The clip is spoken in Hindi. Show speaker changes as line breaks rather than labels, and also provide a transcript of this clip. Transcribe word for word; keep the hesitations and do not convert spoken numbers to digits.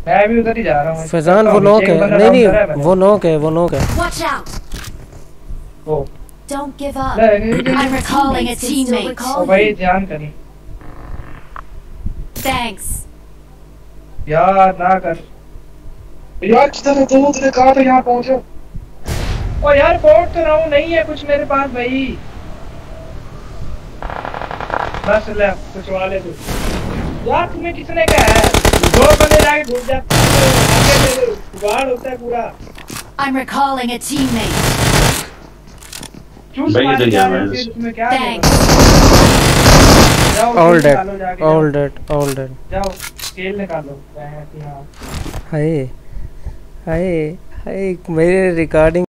मैं भी उधर ही जा रहा हूँ।
फैजान वो नॉक है। नहीं नहीं वो नॉक है वो नॉक है।
Watch out!
O
Don't give up. I'm recalling a teammate.
ओ भाई ध्यान करी।
Thanks.
यार ना कर यार, किधर है दो तेरे कहाँ पे यहाँ पहुँचो। ओ यार बोट तो रहा हूँ, नहीं है कुछ मेरे पास भाई। बस ले कुछ वाले तो यार तुम्हें किसने कहा है दो बंदे जाके घुस जाते हैं, जुगाड़ होता है पूरा।
I'm recalling a teammate.
चूस मार दिया मैंने, तुम्हें क्या
All dead, all dead, all dead.
जाओ स्केल निकालो।
हाय हाय हाय मेरे रिकॉर्डिंग